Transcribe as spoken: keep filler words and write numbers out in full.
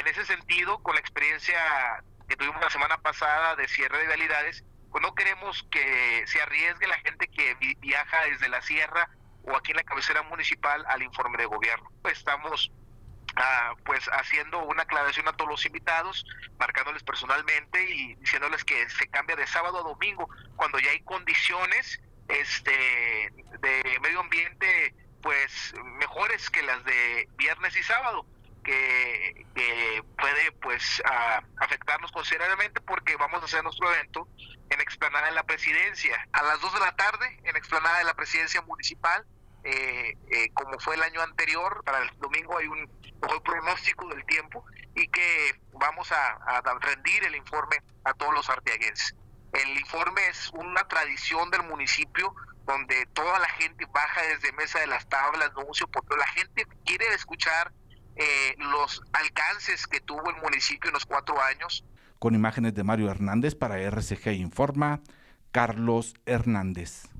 En ese sentido, con la experiencia que tuvimos la semana pasada de cierre de vialidades, pues no queremos que se arriesgue la gente que vi- viaja desde la sierra o aquí en la cabecera municipal al informe de gobierno. Estamos ah, pues haciendo una aclaración a todos los invitados, marcándoles personalmente y diciéndoles que se cambia de sábado a domingo cuando ya hay condiciones este de medio ambiente pues mejores que las de viernes y sábado, que, que puede pues a, afectarnos considerablemente porque vamos a hacer nuestro evento en Explanada de la Presidencia a las dos de la tarde en Explanada de la Presidencia Municipal. Eh, eh, como fue el año anterior, para el domingo hay un mejor pronóstico del tiempo y que vamos a, a rendir el informe a todos los arteaguenses. El informe es una tradición del municipio donde toda la gente baja desde Mesa de las Tablas, Nuncio, porque la gente quiere escuchar eh, los alcances que tuvo el municipio en los cuatro años. Con imágenes de Mario Hernández para R C G Informa, Carlos Hernández.